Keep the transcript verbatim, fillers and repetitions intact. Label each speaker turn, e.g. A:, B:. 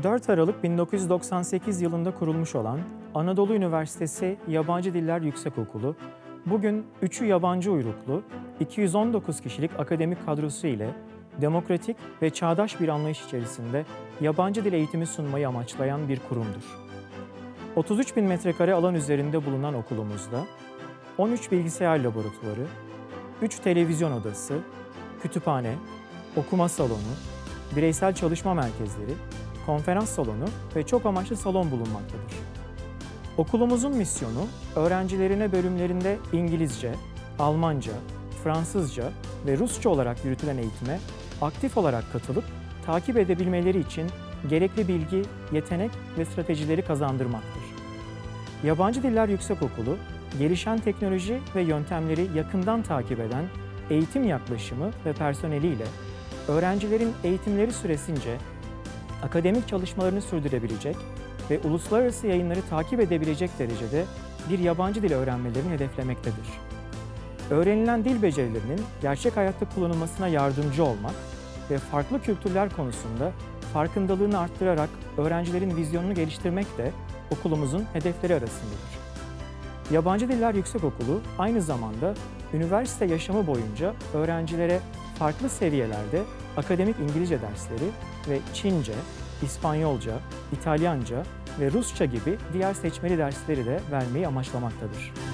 A: dört Aralık bin dokuz yüz doksan sekiz yılında kurulmuş olan Anadolu Üniversitesi Yabancı Diller Yüksekokulu, bugün üçü yabancı uyruklu iki yüz on dokuz kişilik akademik kadrosu ile demokratik ve çağdaş bir anlayış içerisinde yabancı dil eğitimi sunmayı amaçlayan bir kurumdur. otuz üç bin metrekare alan üzerinde bulunan okulumuzda on üç bilgisayar laboratuvarı, üç televizyon odası, kütüphane, okuma salonu, bireysel çalışma merkezleri, konferans salonu ve çok amaçlı salon bulunmaktadır. Okulumuzun misyonu, öğrencilerine bölümlerinde İngilizce, Almanca, Fransızca ve Rusça olarak yürütülen eğitime aktif olarak katılıp takip edebilmeleri için gerekli bilgi, yetenek ve stratejileri kazandırmaktır. Yabancı Diller Yüksekokulu, gelişen teknoloji ve yöntemleri yakından takip eden eğitim yaklaşımı ve personeliyle öğrencilerin eğitimleri süresince akademik çalışmalarını sürdürebilecek ve uluslararası yayınları takip edebilecek derecede bir yabancı dil öğrenmelerini hedeflemektedir. Öğrenilen dil becerilerinin gerçek hayatta kullanılmasına yardımcı olmak ve farklı kültürler konusunda farkındalığını arttırarak öğrencilerin vizyonunu geliştirmek de okulumuzun hedefleri arasındadır. Yabancı Diller Yüksekokulu aynı zamanda üniversite yaşamı boyunca öğrencilere farklı seviyelerde akademik İngilizce dersleri ve Çince, İspanyolca, İtalyanca ve Rusça gibi diğer seçmeli dersleri de vermeyi amaçlamaktadır.